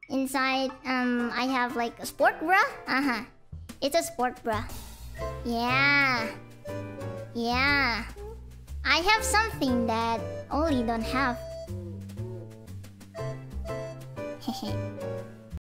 Inside, I have like a sport bra. It's a sport bra. Yeah. Yeah. I have something that Ollie don't have. Hehe.